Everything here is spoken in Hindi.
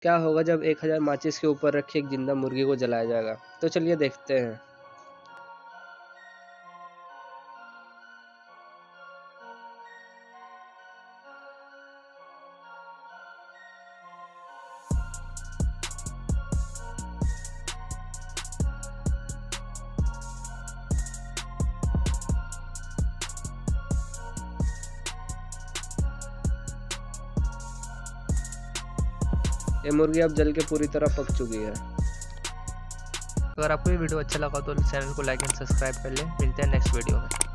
क्या होगा जब 1000 माचिस के ऊपर रखे एक जिंदा मुर्गी को जलाया जाएगा। तो चलिए देखते हैं। ये मुर्गी अब जल के पूरी तरह पक चुकी है। अगर आपको ये वीडियो अच्छा लगा तो चैनल को लाइक एंड सब्सक्राइब कर लें। मिलते हैं नेक्स्ट वीडियो में।